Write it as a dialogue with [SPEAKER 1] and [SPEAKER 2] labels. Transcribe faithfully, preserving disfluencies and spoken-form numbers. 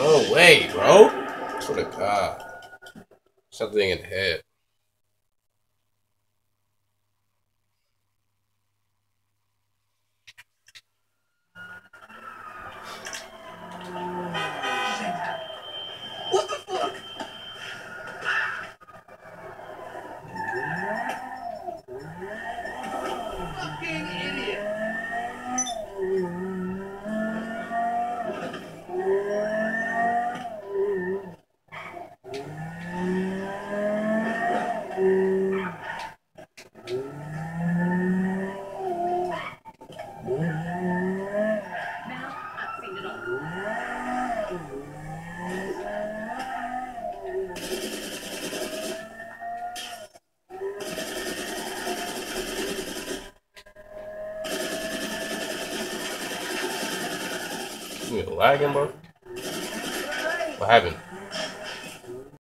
[SPEAKER 1] No way, bro. I swear to God. Something in the head.
[SPEAKER 2] What the fuck? Fucking idiot.
[SPEAKER 1] You lagging, bro? What happened?